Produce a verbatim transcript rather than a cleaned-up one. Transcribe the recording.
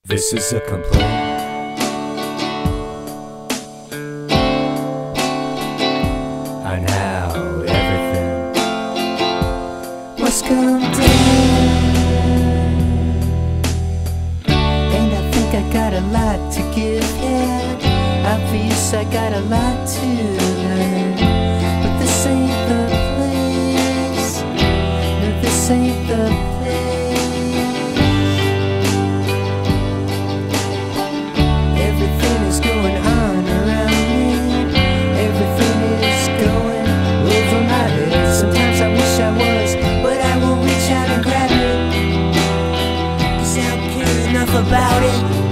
This is a complaint on how everything must come down. And I think I got a lot to give, yeah. Obvious I got a lot to learn. But this ain't the place. No, this ain't the place. Everything is going on around me. Everything is going over my head. Sometimes I wish I was, but I won't reach out and grab it, 'cause I don't care enough about it.